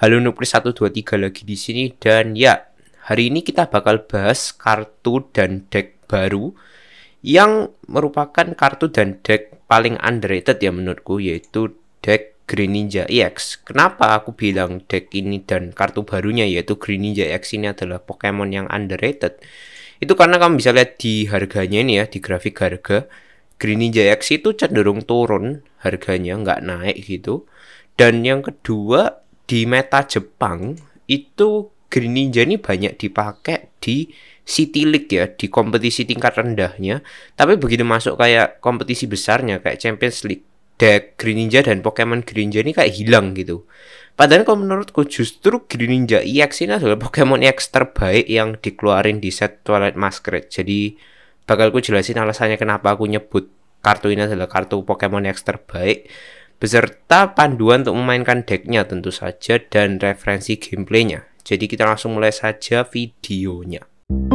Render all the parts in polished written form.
Halo Nuklis 123 lagi di sini, dan ya, hari ini kita bakal bahas kartu dan deck baru yang merupakan kartu dan deck paling underrated ya menurutku, yaitu deck Greninja EX. Kenapa aku bilang deck ini dan kartu barunya yaitu Greninja EX ini adalah Pokemon yang underrated? Itu karena kamu bisa lihat di harganya ini ya, di grafik harga. Greninja EX itu cenderung turun harganya, nggak naik gitu. Dan yang kedua, di meta Jepang itu Greninja ini banyak dipakai di City League ya, di kompetisi tingkat rendahnya. Tapi begitu masuk kayak kompetisi besarnya kayak Champions League, deck Greninja dan Pokemon Greninja ini kayak hilang gitu. Padahal kalau menurutku justru Greninja EX ini adalah Pokemon EX terbaik yang dikeluarin di set Twilight Masquerade. Jadi bakal ku jelasin alasannya kenapa aku nyebut kartu ini adalah kartu Pokemon EX terbaik, beserta panduan untuk memainkan decknya tentu saja, dan referensi gameplaynya. Jadi kita langsung mulai saja videonya.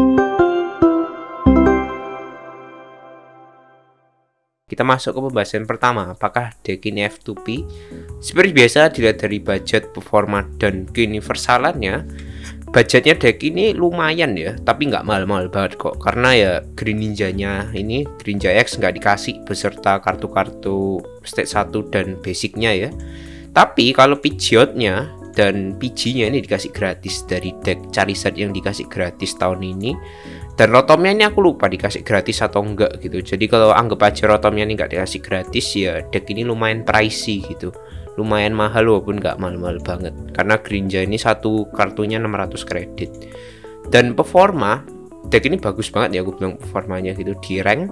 Kita masuk ke pembahasan pertama, apakah deck ini F2P? Seperti biasa dilihat dari budget, performa, dan keuniversalannya. Budgetnya deck ini lumayan ya, tapi nggak mahal-mahal banget kok. Karena ya Greninjanya ini, Greninja X nggak dikasih beserta kartu-kartu stage 1 dan basicnya ya. Tapi kalau Pidgeotnya dan PG-nya ini dikasih gratis dari deck Charizard yang dikasih gratis tahun ini. Dan Rotomnya ini aku lupa dikasih gratis atau enggak gitu. Jadi kalau anggap aja Rotomnya ini nggak dikasih gratis, ya deck ini lumayan pricey gitu. Lumayan mahal walaupun nggak mahal-mahal banget. Karena Greninja ini satu kartunya 600 kredit. Dan performa, deck ini bagus banget ya, aku bilang performanya gitu di rank.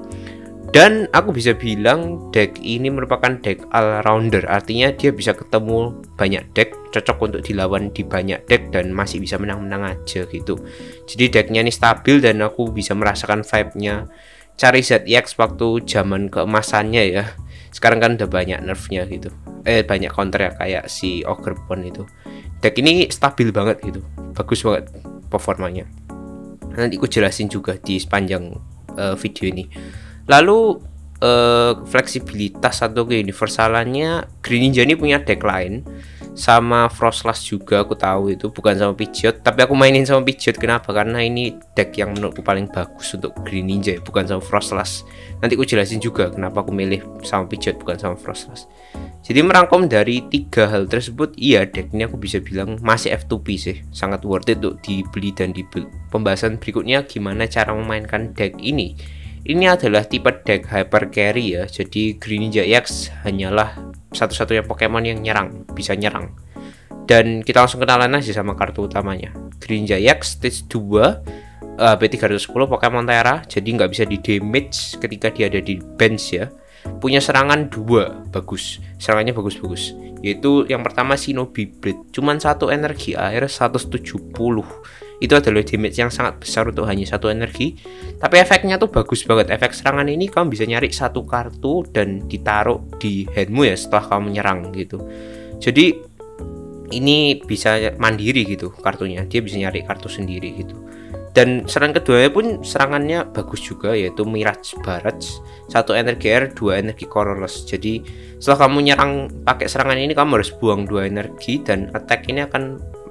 Dan aku bisa bilang deck ini merupakan deck all-rounder. Artinya dia bisa ketemu banyak deck, cocok untuk dilawan di banyak deck, dan masih bisa menang-menang aja gitu. Jadi decknya ini stabil dan aku bisa merasakan vibe-nya Charizard EX waktu zaman keemasannya ya. Sekarang kan udah banyak nerfnya gitu, banyak counter ya, kayak si Ogrepon itu. Deck ini stabil banget gitu, bagus banget performanya. Nanti aku jelasin juga di sepanjang video ini. Lalu fleksibilitas atau keuniversalannya, Greninja ini punya deck lain sama Froslass juga, aku tahu itu bukan sama Pidgeot, tapi aku mainin sama Pidgeot. Kenapa? Karena ini deck yang menurutku paling bagus untuk Greninja, bukan sama Froslass. Nanti aku jelasin juga kenapa aku milih sama Pidgeot bukan sama Froslass. Jadi merangkum dari tiga hal tersebut, iya deck ini aku bisa bilang masih F2P sih, sangat worth it untuk dibeli dan dibuild. Pembahasan berikutnya gimana cara memainkan deck ini. Ini adalah tipe deck Hyper Carry ya, jadi Greninja EX hanyalah satu-satunya Pokemon yang bisa nyerang. Dan kita langsung kenalan aja sama kartu utamanya. Greninja EX stage 2, B310 Pokemon Tera, jadi nggak bisa di damage ketika dia ada di bench ya. Punya serangan 2, bagus, serangannya bagus-bagus. Yaitu yang pertama Shinobi Blade, cuman satu energi air 170. Itu adalah damage yang sangat besar untuk hanya satu energi. Tapi efeknya tuh bagus banget. Efek serangan ini kamu bisa nyari satu kartu dan ditaruh di handmu ya setelah kamu menyerang gitu. Jadi ini bisa mandiri gitu kartunya, dia bisa nyari kartu sendiri gitu. Dan serangan keduanya pun serangannya bagus juga, yaitu Mirage Barrage, satu energi air, 2 energi colorless. Jadi setelah kamu nyerang pakai serangan ini, kamu harus buang 2 energi, dan attack ini akan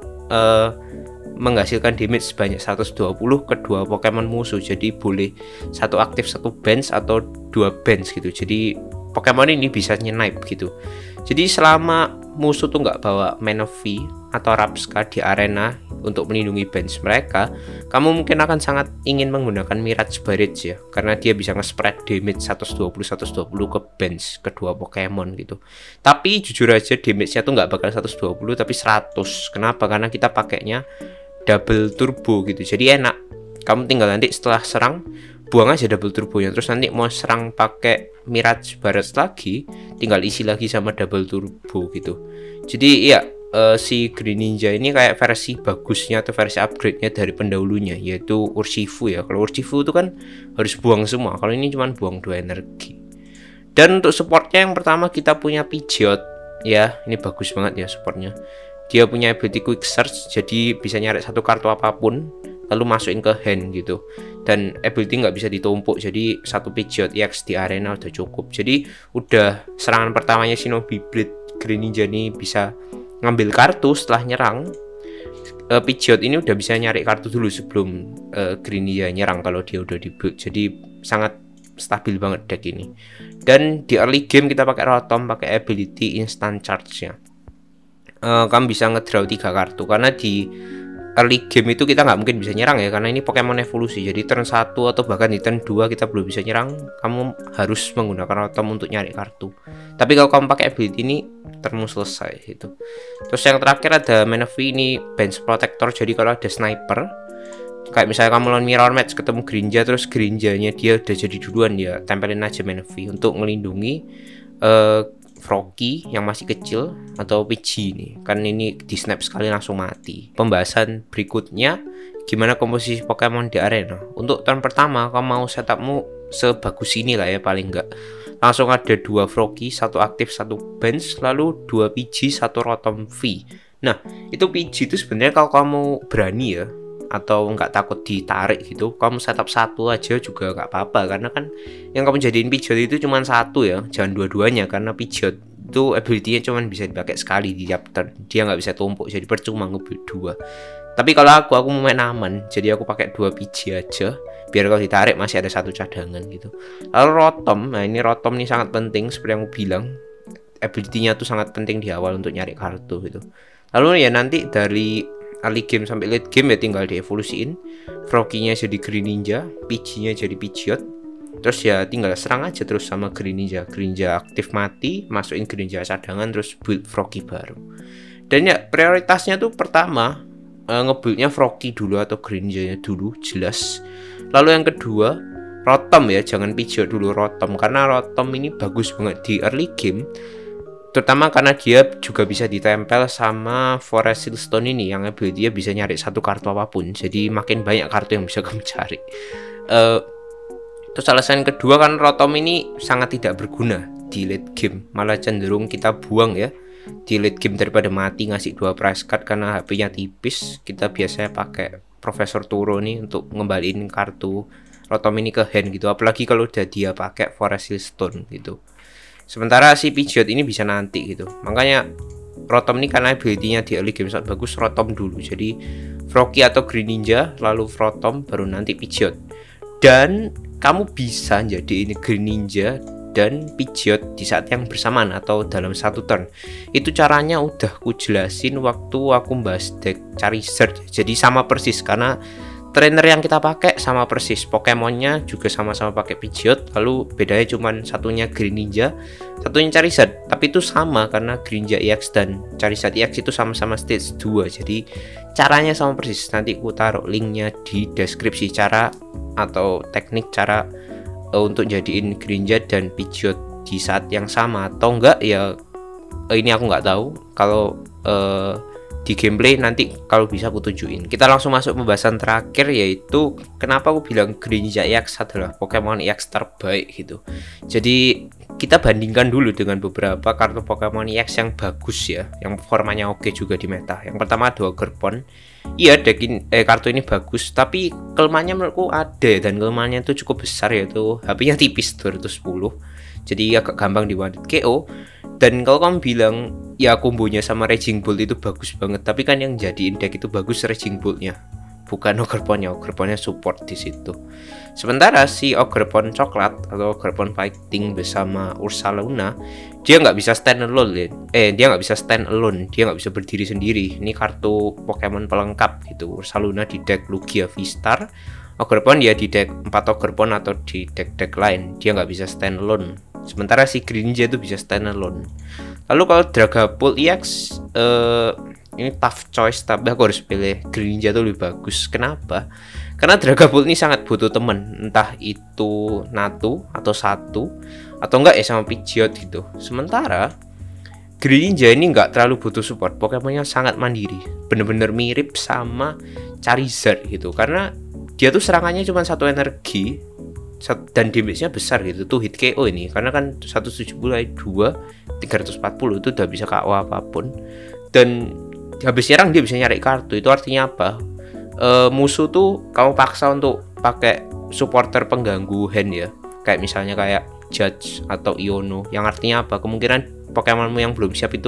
menghasilkan damage sebanyak 120 ke 2 Pokemon musuh. Jadi boleh satu aktif, satu bench atau 2 bench gitu. Jadi Pokemon ini bisa snipe gitu. Jadi selama musuh tuh nggak bawa Manaphy atau Rapska di arena untuk melindungi bench mereka, kamu mungkin akan sangat ingin menggunakan Mirage Barrage ya, karena dia bisa nge-spread damage 120 ke bench kedua Pokemon gitu. Tapi jujur aja damage-nya tuh nggak bakal 120 tapi 100. Kenapa? Karena kita pakainya double turbo gitu, jadi enak. Kamu tinggal nanti setelah serang buang aja double turbonya, terus nanti mau serang pakai Mirage Barrage lagi tinggal isi lagi sama double turbo gitu. Jadi ya si Greninja ini kayak versi bagusnya atau versi upgrade-nya dari pendahulunya, yaitu Urshifu ya. Kalau Urshifu itu kan harus buang semua, kalau ini cuma buang 2 energi. Dan untuk supportnya yang pertama kita punya Pidgeot ya, ini bagus banget ya supportnya. Dia punya ability quick search, jadi bisa nyari satu kartu apapun lalu masukin ke hand gitu. Dan ability nggak bisa ditumpuk, jadi satu Pidgeot EX di arena udah cukup. Jadi udah serangan pertamanya Shinobi Blade Greninja ini bisa ngambil kartu setelah nyerang, Pidgeot ini udah bisa nyari kartu dulu sebelum Greninja nyerang kalau dia udah di build. Jadi sangat stabil banget deck ini. Dan di early game kita pakai Rotom, pakai ability instant charge-nya. Kamu bisa ngedraw 3 kartu, karena di early game itu kita nggak mungkin bisa nyerang ya, karena ini Pokemon evolusi. Jadi turn 1 atau bahkan di turn 2 kita belum bisa nyerang. Kamu harus menggunakan Rotom untuk nyari kartu. Tapi kalau kamu pakai ability ini, turnmu selesai gitu. Terus yang terakhir ada Manaphy, ini Bench Protector. Jadi kalau ada sniper, kayak misalnya kamu lawan mirror match ketemu Greninja, terus Greninjanya dia udah jadi duluan, ya tempelin aja Manaphy untuk melindungi Froakie yang masih kecil atau Pidgey nih, kan ini di snap sekali langsung mati. Pembahasan berikutnya, gimana komposisi Pokemon di arena. Untuk turn pertama kamu mau setupmu sebagus ini lah ya, paling enggak. Langsung ada 2 Froakie, 1 aktif, 1 bench, lalu 2 Pidgey, 1 Rotom V. Nah, itu Pidgey itu sebenarnya kalau kamu berani ya, atau nggak takut ditarik gitu, kamu setup 1 aja juga nggak apa-apa, karena kan yang kamu jadiin Pidgeot itu cuma 1 ya, jangan dua-duanya, karena Pidgeot itu ability-nya cuma bisa dipakai sekali di tiap turn, dia nggak bisa tumpuk, jadi percuma nge-build 2. Tapi kalau aku mau main aman, jadi aku pakai 2 Pidgey aja, biar kalau ditarik masih ada 1 cadangan gitu. Lalu Rotom, nah ini Rotom nih sangat penting, seperti yang aku bilang, ability-nya tuh sangat penting di awal untuk nyari kartu gitu. Lalu ya nanti dari early game sampai late game ya tinggal dievolusiin. Froakie-nya jadi Greninja, Pidgey-nya jadi Pidgeot. Terus ya tinggal serang aja terus sama Greninja. Greninja aktif mati, masukin Greninja cadangan, terus build Froakie baru. Dan ya prioritasnya tuh pertama ngebuildnya Froakie dulu atau Greninja-nya dulu, jelas. Lalu yang kedua Rotom ya, jangan Pidgeot dulu, Rotom, karena Rotom ini bagus banget di early game. Terutama karena dia juga bisa ditempel sama Forest Stone ini, yang dia bisa nyari 1 kartu apapun. Jadi makin banyak kartu yang bisa kamu cari. Terus alasan kedua kan Rotom ini sangat tidak berguna di late game, malah cenderung kita buang ya di late game daripada mati ngasih 2 prize card karena HP-nya tipis. Kita biasanya pakai Profesor Turo nih untuk ngembaliin kartu Rotom ini ke hand gitu, apalagi kalau udah dia pakai Forest Stone gitu. Sementara si Pidgeot ini bisa nanti gitu. Makanya Rotom ini karena ability-nya di early game sangat bagus, Rotom dulu. Jadi Froakie atau Greninja, lalu Rotom, baru nanti Pidgeot. Dan kamu bisa jadi ini Greninja dan Pidgeot di saat yang bersamaan atau dalam 1 turn. Itu caranya udah ku jelasin waktu aku bahas deck Charizard. Jadi sama persis, karena trainer yang kita pakai sama persis, Pokemonnya juga sama-sama pakai Pidgeot, lalu bedanya cuma satunya Greninja, satunya Charizard. Tapi itu sama karena Greninja EX dan Charizard EX itu sama-sama stage 2. Jadi caranya sama persis. Nanti aku taruh linknya di deskripsi, cara atau teknik cara untuk jadiin Greninja dan Pidgeot di saat yang sama atau enggak ya, ini aku nggak tahu. Kalau di gameplay nanti kalau bisa aku tunjukin. Kita langsung masuk pembahasan terakhir, yaitu kenapa aku bilang Greninja EX adalah Pokemon EX terbaik gitu. Jadi kita bandingkan dulu dengan beberapa kartu Pokemon EX yang bagus ya, yang formanya oke juga di meta. Yang pertama ada Ogerpon. Iya, kartu ini bagus, tapi kelemahannya menurutku ada, dan kelemahannya itu cukup besar, yaitu HP-nya tipis 210. Jadi agak gampang di one KO. Dan kalau kamu bilang ya kombonya sama Raging Bolt itu bagus banget, tapi kan yang jadiin deck itu bagus Raging Bolt-nya, bukan Ogerponnya. Ogerponnya support di situ. Sementara si Ogerpon coklat atau Ogerpon fighting bersama Ursaluna, dia nggak bisa stand alone. Dia nggak bisa stand alone, dia nggak bisa berdiri sendiri. Ini kartu Pokemon pelengkap gitu. Ursaluna di deck Lugia V-Star, Ogerpon ya di deck 4 Ogerpon atau di deck-deck lain, dia nggak bisa stand alone. Sementara si Greninja itu bisa stand alone. Lalu kalau Dragapult EX, ini tough choice, tapi aku harus pilih Greninja itu lebih bagus. Kenapa? Karena Dragapult ini sangat butuh teman, entah itu Natu atau atau enggak ya sama Pidgeot gitu. Sementara Greninja ini nggak terlalu butuh support, Pokemonnya sangat mandiri, bener-bener mirip sama Charizard gitu. Karena dia tuh serangannya cuma 1 energi dan damage-nya besar gitu, tuh hit KO ini, karena kan 170 2 340 itu udah bisa KO apapun. Dan habis nyerang dia bisa nyari kartu. Itu artinya apa? Musuh tuh kamu paksa untuk pakai supporter pengganggu hand ya, kayak misalnya kayak Judge atau Iono, yang artinya apa? Kemungkinan Pokemonmu yang belum siap itu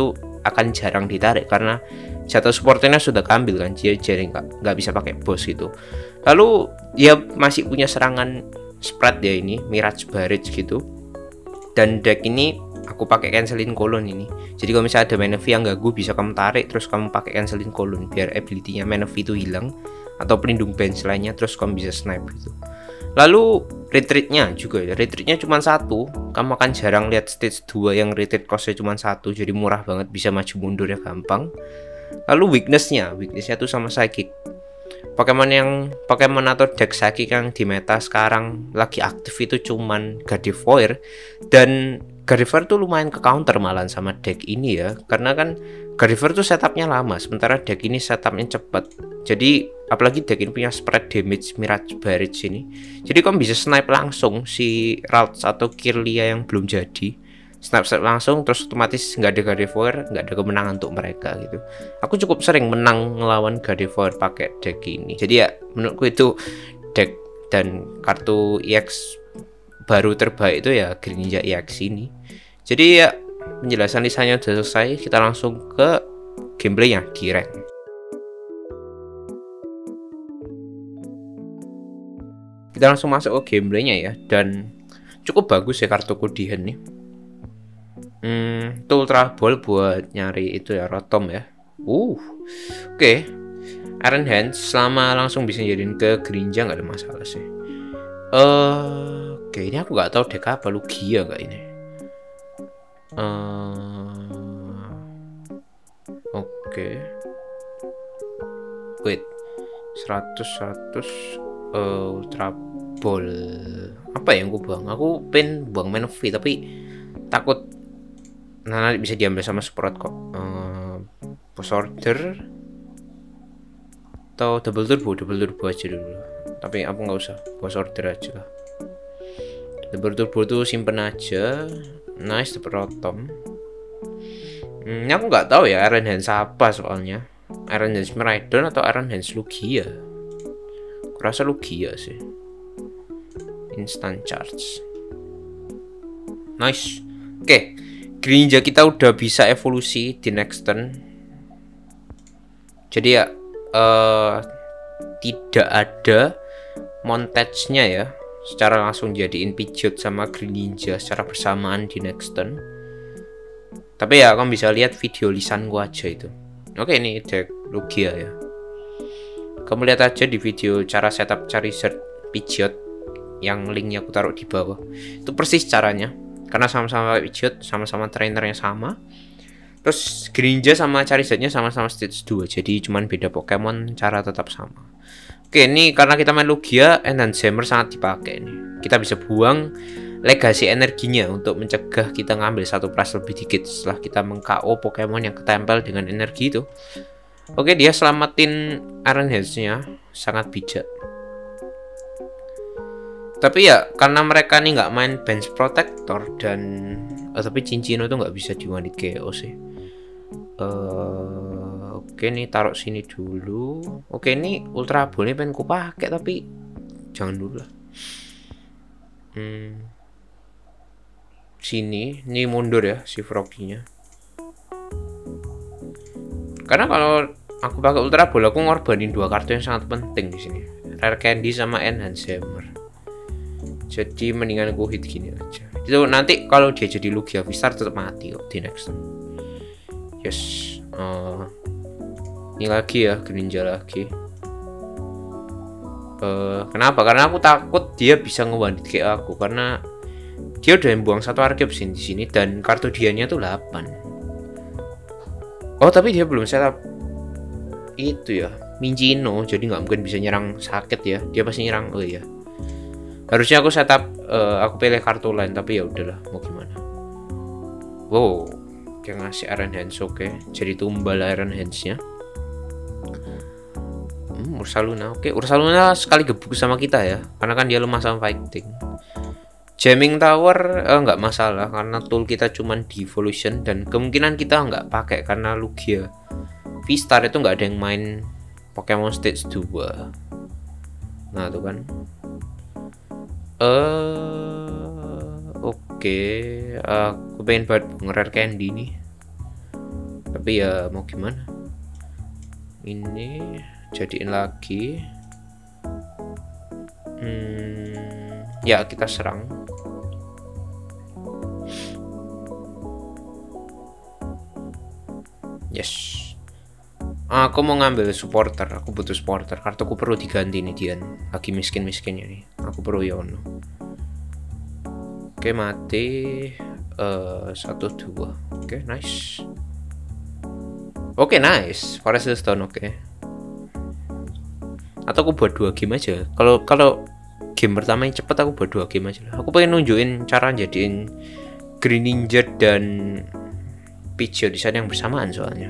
akan jarang ditarik karena jatuh supporternya sudah keambil kan, jadi nggak bisa pakai boss gitu. Lalu dia masih punya serangan spread ya, ini Mirage Barrage gitu. Dan deck ini aku pakai cancelin kolon ini. Jadi kalau misalnya ada Manaphy yang ganggu, bisa kamu tarik terus kamu pakai cancelin kolon biar ability-nya Manaphy itu hilang atau pelindung bench lainnya, terus kamu bisa snipe gitu. Lalu retreatnya juga ya, retreatnya cuma satu. Kamu akan jarang lihat stage 2 yang retreat costnya cuma satu, jadi murah banget, bisa maju mundur ya gampang. Lalu weaknessnya tuh sama psychic. Pokemon atau deck psychic yang di meta sekarang lagi aktif itu cuman Gardevoir, dan Gardevoir tuh lumayan ke counter malahan sama deck ini ya, karena kan Gardevoir tuh setupnya lama, sementara deck ini setupnya cepat. Jadi apalagi deck ini punya spread damage Mirage Barrage ini, jadi kamu bisa snipe langsung si Ralts atau Kirlia yang belum jadi, snipe langsung, terus otomatis nggak ada Gardevoir, nggak ada kemenangan untuk mereka gitu. Aku cukup sering menang ngelawan Gardevoir pakai deck ini, jadi ya menurutku itu deck dan kartu EX baru terbaik itu ya Greninja EX ini. Jadi ya penjelasan lisannya udah selesai, kita langsung ke gameplaynya di rank. Kita langsung masuk ke gameplaynya ya, dan cukup bagus ya kartu Kudihan nih. Itu Ultra Ball buat nyari itu ya Rotom ya. Oke. Iron Hands selama langsung bisa jadiin ke Greninja nggak ada masalah sih. Oke, ini aku nggak tahu deck apa, Lugia nggak ini. Oke. Wait. 100 Ultra Ball. Apa yang gue buang? Aku pengen buang Manaphy tapi takut nanti bisa diambil sama Sprott kok. Boss Order atau double turbo aja dulu. Tapi aku nggak usah, Boss Order aja lah. Double turbo tuh simpen aja. Nice, dapet Rotom. Ini aku nggak tahu ya Iron Hands apa soalnya. Iron Hands Miraidon atau Iron Hands Lugia. Aku rasa Lugia sih. Instant charge. Nice. Oke. Greninja kita udah bisa evolusi di next turn. Jadi ya tidak ada montage-nya ya, secara langsung jadiin Pidgeot sama Greninja secara bersamaan di next turn. Tapi ya kamu bisa lihat video lisan gua aja itu. Oke, ini deck Lugia ya. Kamu lihat aja di video cara setup Charizard Pidgeot yang linknya aku taruh di bawah. Itu persis caranya, karena sama-sama Pidgeot, sama-sama trainernya sama. Terus Greninja sama Charizardnya sama-sama stage 2, jadi cuman beda Pokemon, cara tetap sama. Oke, ini karena kita main Lugia, Enhance Hammer sangat dipakai nih. Kita bisa buang legasi energinya untuk mencegah kita ngambil satu plus lebih dikit setelah kita meng-KO Pokemon yang ketempel dengan energi itu. Oke, dia selamatin Iron Hands-nya, sangat bijak. Tapi ya karena mereka nih nggak main Bench Protector dan tapi Cinccino tuh nggak bisa di one hit KO sih. Oke, nih taruh sini dulu. Oke, ini Ultra Ball ini pengen ku pakai tapi jangan dulu lah. Sini, ini mundur ya si Froggy-nya. Karena kalau aku pakai Ultra Ball aku ngorbanin dua kartu yang sangat penting di sini. Rare Candy sama Enhance Hammer. Jadi mendingan aku hit gini aja. Itu nanti kalau dia jadi Lugia V-Star tetap mati kok di next turn. Yes. Ini lagi ya, Greninja lagi. Kenapa? Karena aku takut dia bisa nge-one hit kayak aku, karena dia udah buang satu Arceus di sini dan kartu dianya tuh 8. Oh, tapi dia belum setup itu ya, Minccino, jadi nggak mungkin bisa nyerang sakit ya. Dia pasti nyerang. Oh iya. Harusnya aku setup aku pilih kartu lain, tapi ya udahlah, mau gimana. Wow, dia ngasih Iron Hands. Oke, jadi tumbal Iron Hands-nya. Ursaluna. Oke, Ursaluna sekali gebuk sama kita ya, karena kan dia lemah sama fighting. Jamming Tower nggak masalah karena tool kita cuman devolution dan kemungkinan kita nggak pakai karena Lugia V-Star itu nggak ada yang main Pokemon Stage 2. Nah tuh kan. Oke, aku pengen buat Rare Candy nih. Tapi ya mau gimana, ini jadiin lagi. Ya kita serang. Yes. Aku mau ngambil supporter. Aku butuh supporter. Kartuku perlu diganti nih, Dian. Lagi miskin-miskinnya nih. Aku perlu Yono. Oke, mati. 1, 2. Oke, nice. Oke, nice. Forest Stone, oke. Atau aku buat 2 game aja. Kalau game pertama yang cepet, aku buat 2 game aja. Aku pengen nunjukin cara jadiin Greninja dan Pidgeot di sana yang bersamaan soalnya.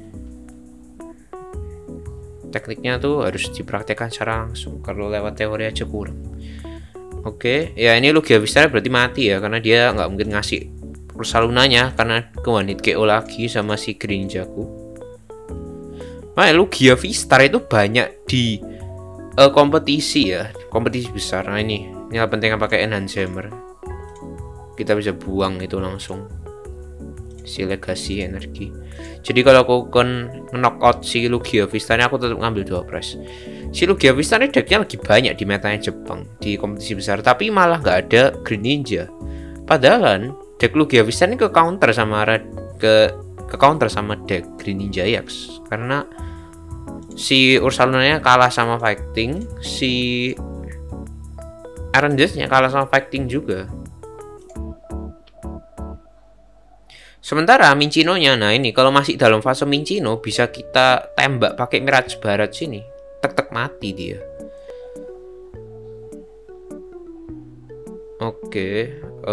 Tekniknya tuh harus dipraktekkan secara langsung. Kalau lewat teori aja kurang. Oke, ya ini Lugia Vistara berarti mati ya, karena dia nggak mungkin ngasih pulsa lunanya karena ke one hit KO lagi sama si Greninjaku. Nah, Lugia Vistara itu banyak di kompetisi ya, kompetisi besar. Nah ini pentingnya pakai Enhance Hammer. Kita bisa buang itu langsung si Legacy energi. Jadi kalau aku knockout si Lugia Vistara, aku tetap ngambil 2 press. Si Lugia Vistara decknya lagi banyak di metanya Jepang di kompetisi besar, tapi malah nggak ada Greninja. Padahal kan deck Lugia Vistara ini ke counter sama deck Greninja Ajax, karena si Ursaluna-nya kalah sama Fighting, si Arandes-nya kalah sama Fighting juga. Sementara Minccino-nya, nah ini kalau masih dalam fase Minccino bisa kita tembak pakai Mirage Barat sini. Tek mati dia. Oke,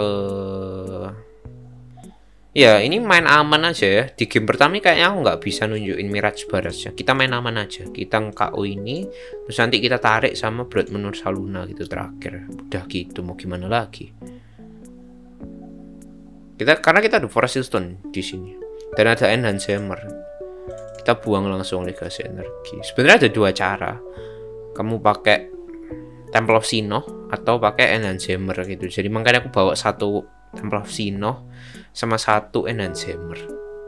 ya ini main aman aja ya. Di game pertama kayaknya aku nggak bisa nunjukin Mirage Barat ya. Kita main aman aja. Kita KO ini, terus nanti kita tarik sama Blood Moon Ursaluna gitu terakhir. Udah gitu, mau gimana lagi? Karena kita ada Forest Stone di sini dan ada Enhance Hammer, kita buang langsung Legacy energi. Sebenarnya ada 2 cara. Kamu pakai Temple of Sinnoh atau pakai Enhance Hammer gitu. Jadi makanya aku bawa 1 Temple of Sinnoh sama 1 Enhance Hammer.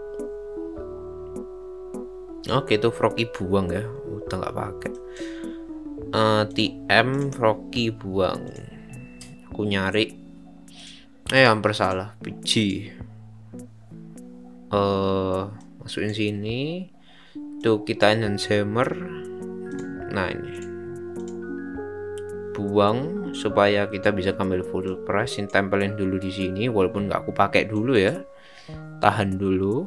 Oke, itu Froakie buang ya, udah nggak pakai. TM Froakie buang. Aku nyari. Hampir salah. Pidgey. Masukin sini. Tuh kita Enhance Hammer. Nah ini. Buang supaya kita bisa ambil full price. Tempelin dulu di sini, walaupun nggak aku pakai dulu ya. Tahan dulu.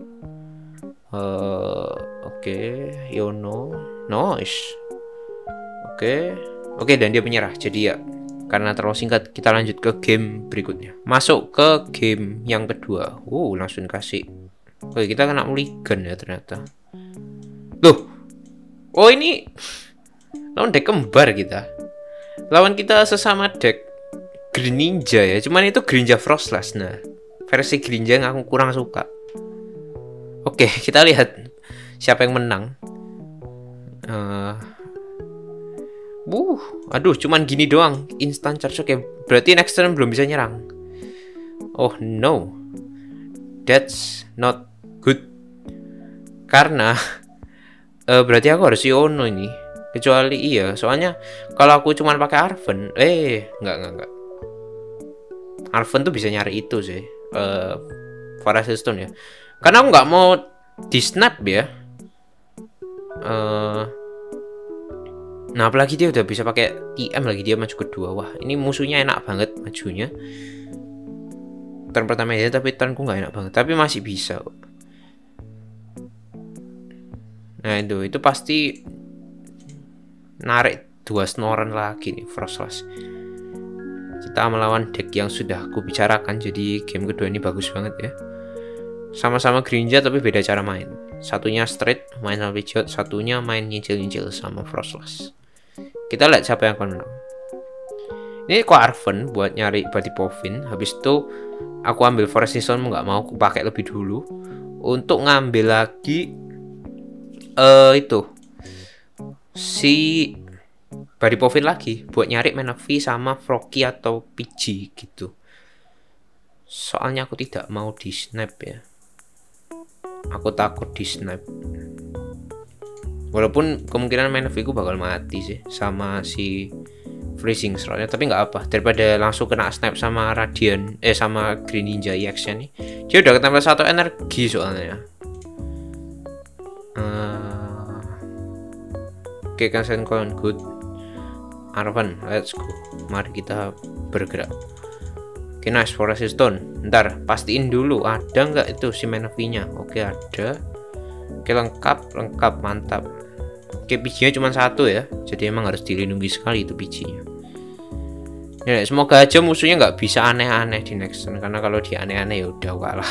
Oke, Yono. Nice. Oke, dan dia menyerah. Jadi ya, karena terlalu singkat, kita lanjut ke game berikutnya. Masuk ke game yang kedua. Langsung kasih. Oke, kita kena mulligan ya ternyata. Loh. Oh, ini lawan deck kembar kita. Lawan kita sesama deck Greninja ya. Cuman itu Greninja Frostlass. Nah, versi Greninja yang aku kurang suka. Oke, kita lihat siapa yang menang. Aduh, cuman gini doang. Instant charge. Oke, berarti next turn belum bisa nyerang. Oh no, that's not good. Karena berarti aku harus Yono ini. Kecuali iya, soalnya kalau aku cuman pakai Arven, enggak. Arven tuh bisa nyari itu sih. Forest Stone ya. Karena aku nggak mau di snap ya. Nah, apalagi dia udah bisa pakai TM lagi, dia maju kedua. Wah, ini musuhnya enak banget majunya. Turn pertama ya, tapi turnku nggak enak banget. Tapi masih bisa. Nah, itu pasti narik 2 Snorunt lagi nih, Frostlass. Kita melawan deck yang sudah aku bicarakan. Jadi game kedua ini bagus banget ya. Sama-sama Greninja tapi beda cara main. Satunya straight main sama Pidgeot, satunya main nyicil-nyicil sama Frostlass. Kita lihat siapa yang akan menang. Ini kok Arven buat nyari Batipovin. Habis itu aku ambil Forest Stone, nggak mau aku pakai lebih dulu untuk ngambil lagi itu si Batipovin lagi buat nyari Manaphy sama Froakie atau Pidgey gitu. Soalnya aku tidak mau di snap ya. aku takut di snipe. Walaupun kemungkinan Manaphy ku bakal mati sih sama si freezing slotnya, tapi nggak apa, daripada langsung kena snipe sama Radiant sama Green Ninja EX nya nih. Dia udah ketambah 1 energi soalnya. Oke, cancel count good. Arvan, let's go. Mari kita bergerak. Oke, nice Forest Stone. Ntar pastiin dulu ada nggak itu si Manaphy-nya. Oke, ada. Oke, lengkap, mantap. Oke, biji-nya cuma 1 ya. Jadi emang harus dilindungi sekali itu biji-nya. Ya, semoga aja musuhnya nggak bisa aneh-aneh di next turn, karena kalau dia aneh-aneh ya udah kalah.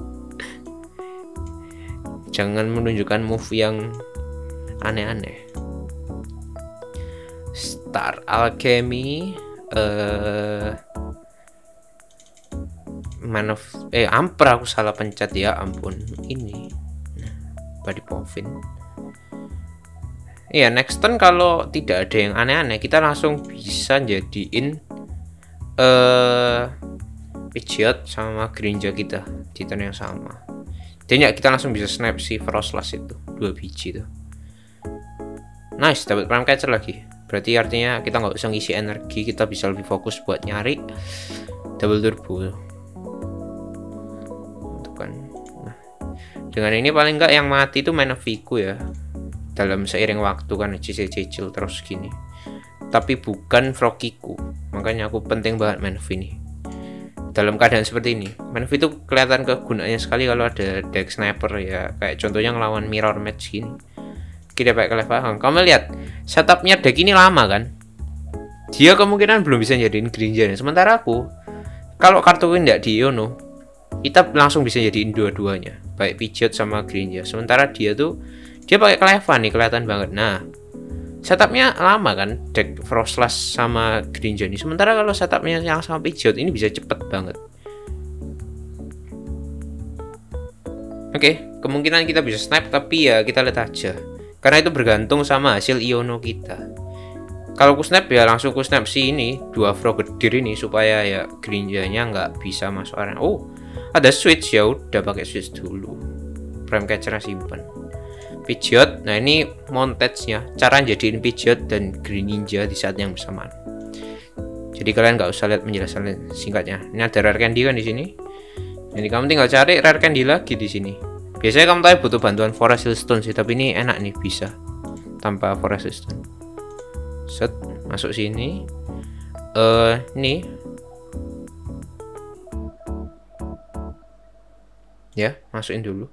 Jangan menunjukkan move yang aneh-aneh. Star Alchemy, Amper aku salah pencet ya ampun. Ini Body Povin. Iya, next turn kalau tidak ada yang aneh-aneh kita langsung bisa jadiin Pidgeot sama Greninja kita di turn yang sama. Dan ya kita langsung bisa snap si Frostlass itu 2 biji tuh. Nice, dapat Prime Catcher lagi. Berarti artinya kita nggak usah ngisi energi, kita bisa lebih fokus buat nyari double turbo. Tuh kan. Nah, dengan ini paling nggak yang mati itu Manaphy ku ya. Dalam seiring waktu kan cicil terus gini. Tapi bukan Frokiku. Makanya aku penting banget Manaphy ini. Dalam keadaan seperti ini, Manaphy itu kelihatan kegunaannya sekali kalau ada deck sniper ya. Kayak contohnya ngelawan mirror match gini. Kita pakai Clefairy. Kamu lihat setupnya deck ini lama kan? Dia kemungkinan belum bisa jadiin Greninja. Sementara aku, kalau kartu ini tidak di Iono, kita langsung bisa jadiin dua-duanya, baik Pidgeot sama Greninja. Sementara dia pakai Clefairy nih, kelihatan banget. Nah, setupnya lama kan, deck Frostlass sama Greninja ini. Sementara kalau setupnya yang sama Pidgeot ini bisa cepet banget. Oke, kemungkinan kita bisa snipe, tapi ya kita lihat aja. Karena itu bergantung sama hasil Iono kita. Kalau ku snap ya langsung ku snap si ini 2 Frogadier ini supaya ya Greninja-nya nggak bisa masuk arena. Oh, ada switch, ya udah pakai switch dulu. Prime Catcher simpan. Pidgeot, nah ini montage-nya, cara jadiin Pidgeot dan Greninja di saat yang bersamaan. Jadi kalian nggak usah lihat penjelasan singkatnya. Ini ada rare candy kan di sini. Jadi kamu tinggal cari rare candy lagi di sini. Biasanya kamu tahu butuh bantuan Forest Stone sih, tapi ini enak nih bisa tanpa Forest Stone. Set, masuk sini. Nih. Ya, masukin dulu.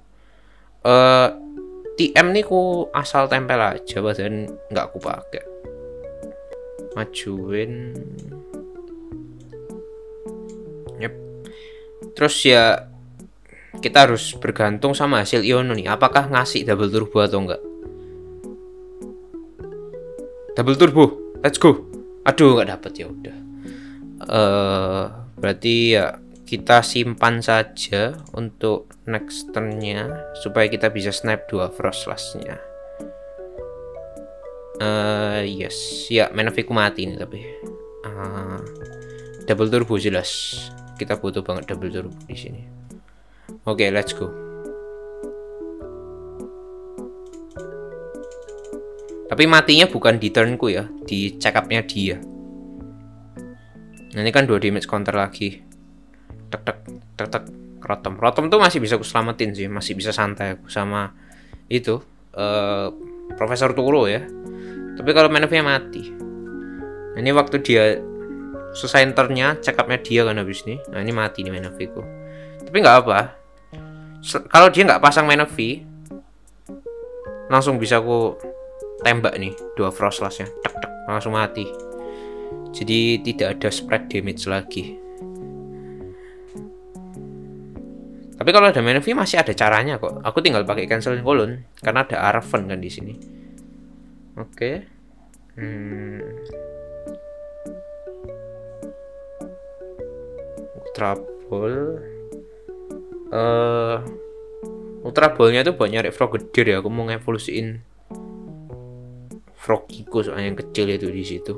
TM nih ku asal tempel aja, badan nggak aku pakai. Majuin. Yep. Terus ya kita harus bergantung sama hasil Iono nih. Apakah ngasih double turbo atau enggak? Double turbo, let's go. Aduh, nggak dapet, ya udah. Berarti ya kita simpan saja untuk next turn-nya supaya kita bisa snipe 2 Frostlass-nya. Yes, ya Manaphy ku mati nih tapi. Double turbo jelas. Kita butuh banget double turbo di sini. Oke, let's go. Tapi matinya bukan di turnku ya, di check up-nya dia. Nah, ini kan 2 damage counter lagi. Tek tek tek tek. Rotom tuh masih bisa aku selamatin sih, masih bisa santai aku sama itu Profesor Turo ya. Tapi kalau Manaphy mati. Nah, ini waktu dia selesai turn-nya, check up-nya dia kan habis ini. Nah, ini mati nih Manaphy ku. Tapi nggak apa. Kalau dia nggak pasang Manaphy, langsung bisa aku tembak nih 2 Frostlass-nya, tek tek, langsung mati. Jadi tidak ada spread damage lagi. Tapi kalau ada Manaphy masih ada caranya kok. Aku tinggal pakai cancel colon karena ada Arven kan di sini. Oke. Ultra Ball. Ultra Ball-nya tuh buat nyari Frogadier ya. Aku mau ngevolusiin Frokiku soalnya yang kecil itu di situ.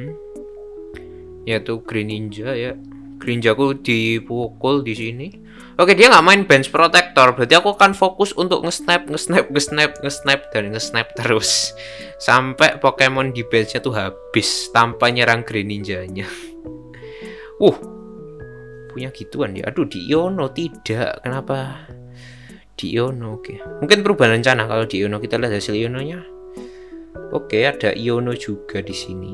Yaitu Greninja ya. Greninja ku dipukul di sini. Oke, dia nggak main bench protector, berarti aku akan fokus untuk nge-snap dan nge-snap terus sampai Pokemon di benchnya tuh habis tanpa nyerang Green Ninja-nya. Punya gituan ya. Aduh, di Iono tidak. Kenapa di Iono? Oke, mungkin perubahan rencana kalau di Iono. Kita lihat hasil Iono-nya. Oke, ada Iono juga di sini.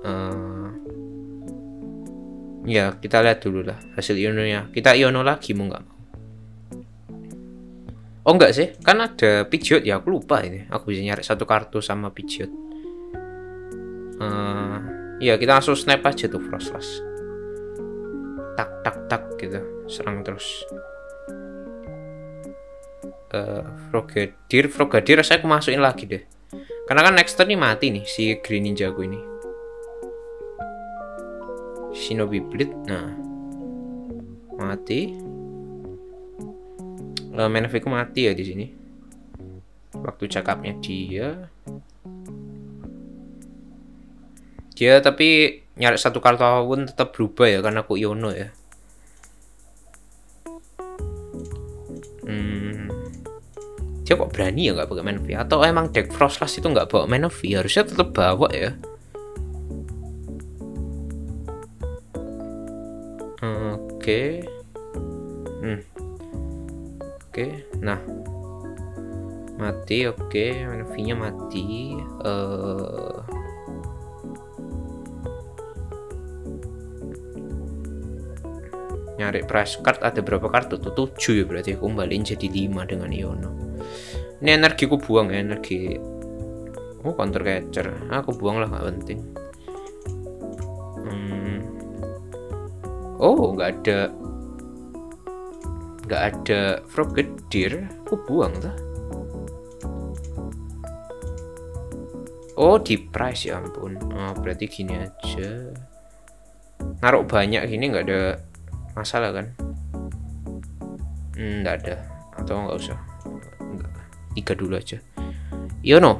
Ya, kita lihat dulu lah hasil Iono-nya. Kita Iono lagi mau nggak mau? Oh enggak sih, kan ada Pidgeot ya, aku lupa ini. Aku bisa nyari satu kartu sama Pidgeot. Ya kita langsung snap aja tuh Froslass. Tak tak tak gitu, serang terus. Frogadier saya aku masukin lagi deh. Karena kan next turn ini mati nih si Green Ninja gue ini. Shinobi Blade, nah mati. Meneviku mati ya di sini. Waktu cakapnya dia tapi nyari satu kartu apapun tetap berubah ya karena aku Iono ya. Dia kok berani ya nggak pakai Manaphy? Atau emang deck Froslass itu nggak bawa Manaphy? Harusnya tetap bawa ya. Oke. Nah mati. Oke, Manaphy-nya mati. Nyari price card ada berapa kartu tuh? 7 ya berarti aku kembaliin jadi 5 dengan Iono. Ini energi ku buang ya, energi. Counter catcher. Aku buang lah, nggak penting. nggak ada Frogadier, aku buang tuh. Oh, di price ya ampun. Berarti gini aja. Naruh banyak gini nggak ada masalah kan? Nggak ada. Atau nggak usah. Nggak. 3 dulu aja. Iono.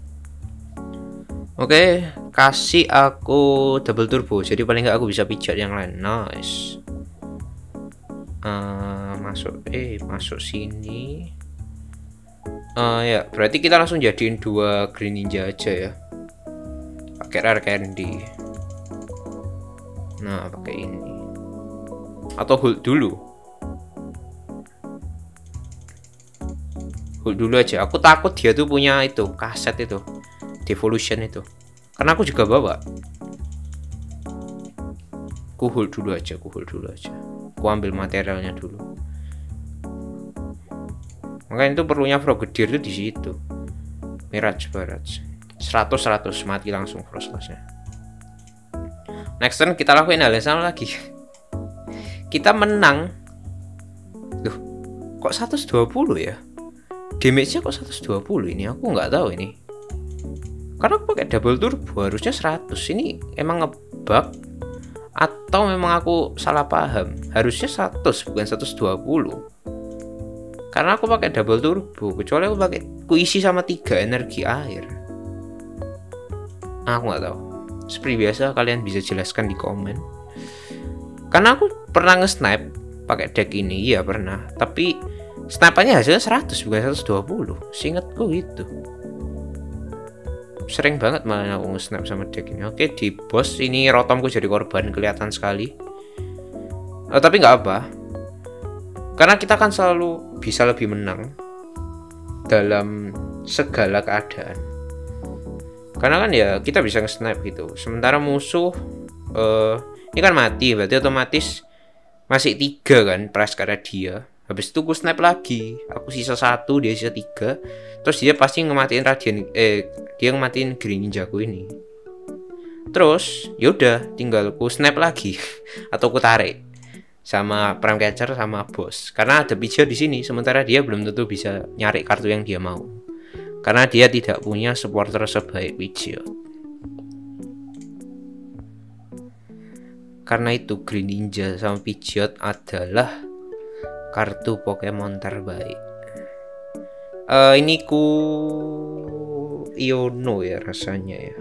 Oke, kasih aku double turbo. Jadi paling nggak aku bisa pijat yang lain. Nice. Masuk sini. Ya, berarti kita langsung jadiin 2 Green Ninja aja ya. Pakai Rare Candy. Nah, pakai ini. Atau hold dulu. Hold dulu aja. Aku takut dia tuh punya itu, kaset itu. Devolution itu. Karena aku juga bawa. Ku hold dulu aja. Aku ambil materialnya dulu. Makanya itu perlunya Frogadier itu di situ. Mirage Barrage. 100 mati langsung Froslass-nya. Next turn kita lakuin hal yang sama lagi. Kita menang. Loh, kok 120 ya? Damage-nya kok 120 ini? Aku nggak tahu ini. Karena aku pakai double turbo harusnya 100. Ini emang ngebug atau memang aku salah paham? Harusnya 100 bukan 120. Karena aku pakai double turbo, kecuali aku pakai kuisi sama 3 energi air. Aku nggak tahu. Seperti biasa kalian bisa jelaskan di komen. Karena aku pernah nge-snipe pakai deck ini, iya pernah. Tapi snipe-nya hasilnya 100 bukan 120. Seingatku gitu. Sering banget malah aku nge-snipe sama deck ini. Oke, di boss ini Rotomku jadi korban, kelihatan sekali. Tapi nggak apa. Karena kita kan selalu bisa lebih menang dalam segala keadaan. Karena kan ya kita bisa nge-snipe gitu. Sementara musuh ini kan mati, berarti otomatis masih 3 kan price karena dia. Habis itu aku snipe lagi. Aku sisa 1, dia sisa 3. Terus dia pasti ngematiin dia ngematiin Green Ninja ku ini. Terus yaudah tinggal aku snipe lagi atau aku tarik sama Prime Catcher sama boss. Karena ada Pidgeot di sini, sementara dia belum tentu bisa nyari kartu yang dia mau. Karena dia tidak punya supporter sebaik Pidgeot. Karena itu Green Ninja sama Pidgeot adalah kartu Pokemon terbaik. Ini ku Iono ya rasanya ya.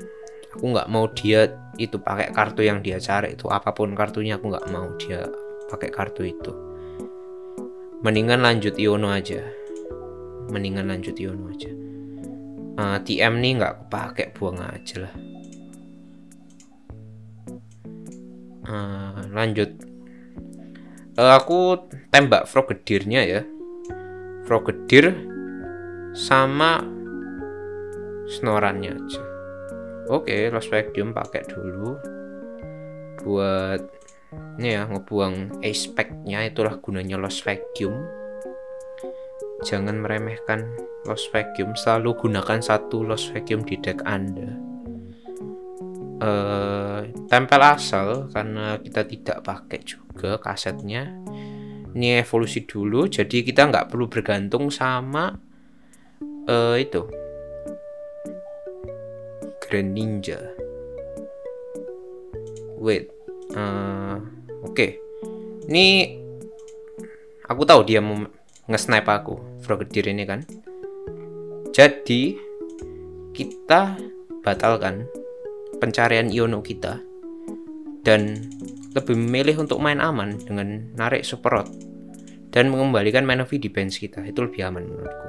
Aku nggak mau dia itu pakai kartu yang dia cari itu, apapun kartunya aku nggak mau dia pakai kartu itu. Mendingan lanjut Iono aja. TM nih nggak kepake, buang aja lah. Lanjut. Aku tembak Froggedirnya ya. Froggedir sama Snorannya aja. Oke, Lost Vacuum pakai dulu buat ini ya, ngebuang aspect-nya. Itulah gunanya Lost Vacuum. Jangan meremehkan Lost Vacuum. Selalu gunakan satu Lost Vacuum di deck Anda. Tempel asal karena kita tidak pakai juga kasetnya. Ini evolusi dulu, jadi kita nggak perlu bergantung sama itu Greninja. Wait, oke. Ini aku tahu dia mau nge-snipe aku, Froggedir ini kan. Jadi kita batalkan pencarian Iono kita dan lebih memilih untuk main aman dengan narik Super Rod dan mengembalikan Man of Defense kita. Itu lebih aman menurutku.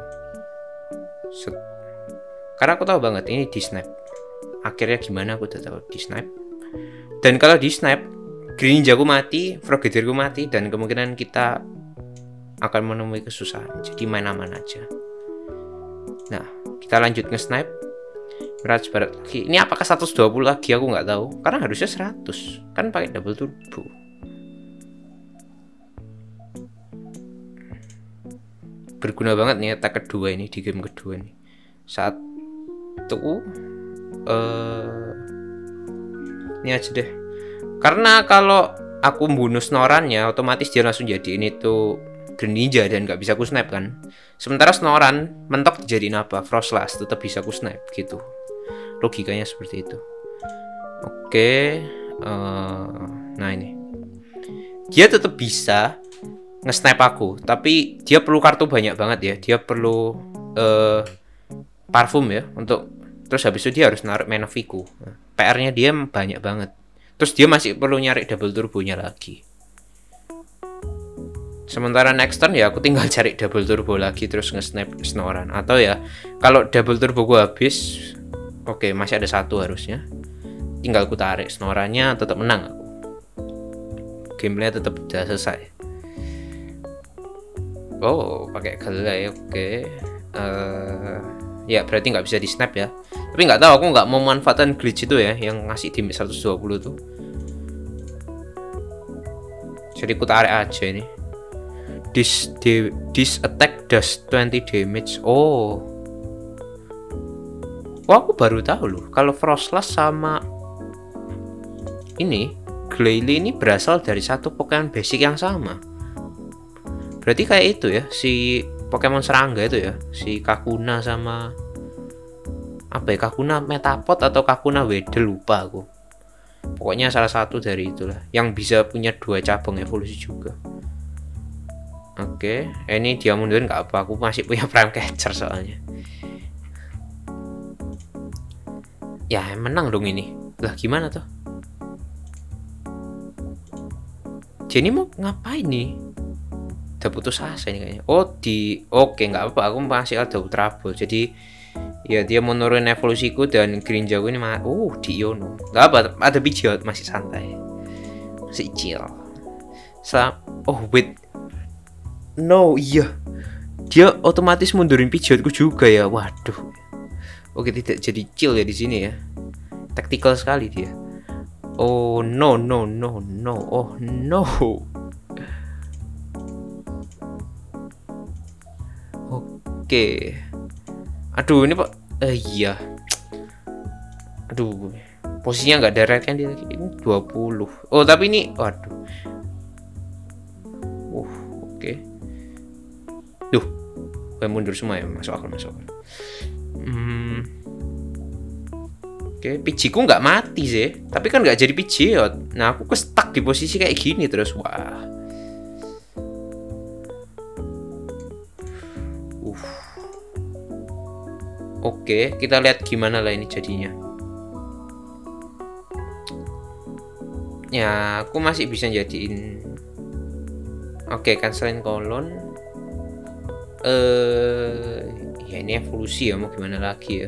Karena aku tahu banget ini di snipe. Akhirnya gimana aku udah tahu di snipe. Dan kalau di snipe, Greninja ku mati, Froggedir ku mati, dan kemungkinan kita akan menemui kesusahan. Jadi main aman aja. Nah, kita lanjut nge-snipe. Mirage Barat lagi. Ini apakah 120 lagi aku nggak tahu. Karena harusnya 100. Kan pakai double turbo. Berguna banget nih attack kedua ini di game kedua nih. Ini aja deh. Karena kalau aku bunuh Snorannya, otomatis dia langsung jadi ini tuh Greninja dan nggak bisa aku snipe kan. Sementara Snoran mentok dijadiin apa? Frostlass tetap bisa aku snipe gitu. Logikanya seperti itu. Oke. Nah ini. Dia tetap bisa nge-snipe aku, tapi dia perlu kartu banyak banget ya. Dia perlu parfum ya untuk, terus habis itu dia harus narik Menoviku. PR-nya dia banyak banget. Terus dia masih perlu nyari double turbonya lagi. Sementara next turn ya aku tinggal cari double turbo lagi terus nge-snipe Snoran. Atau ya kalau double turbo gua habis, oke, masih ada satu harusnya. Tinggal ku tarik Snorannya, tetap menang aku. Gameplaynya tetap udah selesai. Oh, pakai gelai, oke. Ya berarti nggak bisa di snap ya. Tapi nggak tahu, aku nggak mau manfaatkan glitch itu ya, yang ngasih damage 120 tuh. Jadi ku tarik aja ini. This attack does 20 damage. Oh. Wah, aku baru tahu loh kalau Frostlass sama ini Glalie ini berasal dari satu Pokemon basic yang sama. Berarti kayak itu ya, si Pokemon serangga itu ya, si Kakuna sama apa ya, Kakuna Metapod atau Kakuna Weedle, lupa aku. Pokoknya salah satu dari itulah yang bisa punya dua cabang evolusi juga. Oke, ini dia mundurin nggak apa, aku masih punya Prime Catcher soalnya. Ya menang dong ini. Lah gimana tuh? Jenny mau ngapain nih? Udah putus asa ini kayaknya. Oh oke, nggak apa, aku masih ada trouble. Jadi ya dia mau nurunin evolusiku dan Greninja ini di Iono. Nggak apa, ada Pidgeot, masih santai, masih chill. Wait, no, iya, dia otomatis mundurin Pidgeotku juga ya. Waduh. Oke, tidak jadi chill ya di sini ya. Taktikal sekali dia. Oh no. Oh no. Oke. Aduh, ini Pak. Iya. Aduh. Posisinya nggak direct kan dia lagi. Ini 20. Oh, tapi ini waduh. Oke. Duh. Gue mundur semua ya, masuk akal. Oke, Pidgeyku nggak mati sih, tapi kan nggak jadi Pidgeot. Nah, aku stuck di posisi kayak gini terus. Wah. Oke, kita lihat gimana lah ini jadinya. Ya, aku masih bisa jadiin Oke, cancelin kolon. Ya ini evolusi ya, mau gimana lagi ya.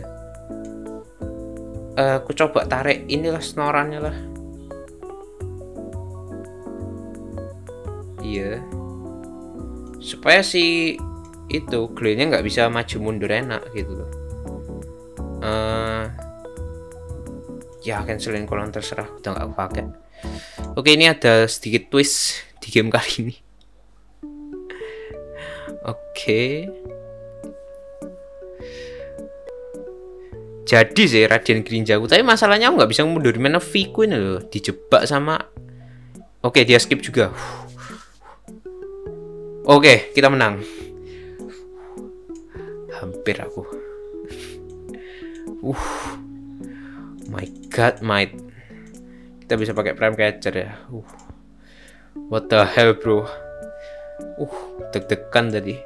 Aku coba tarik inilah senorannya lah. Iya. Supaya si itu glue-nya nggak bisa maju mundur enak gitu loh. Ya cancelin kolon terserah, udah nggak pakai. Oke, ini ada sedikit twist di game kali ini. Oke. Jadi sih Radiant Grinjaku, tapi masalahnya aku nggak bisa mundur mana V-ku ini loh, dijebak sama. Oke, dia skip juga. Oke, kita menang. Hampir aku. My god, mate. Kita bisa pakai prime catcher ya. What the hell, bro? Deg-degan tadi.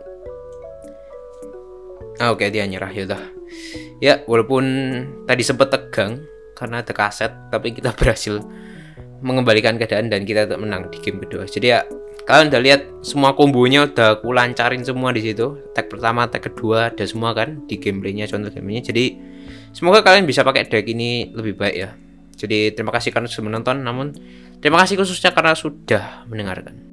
Oke, dia nyerah ya udah. Ya, walaupun tadi sempat tegang karena ada kaset, tapi kita berhasil mengembalikan keadaan dan kita tetap menang di game kedua. Jadi ya, kalian udah lihat semua kombonya udah aku lancarin semua di situ. Tag pertama, tag kedua ada semua kan di gameplaynya, contoh gameplaynya. Jadi semoga kalian bisa pakai deck ini lebih baik ya. Jadi terima kasih karena sudah menonton, namun terima kasih khususnya karena sudah mendengarkan.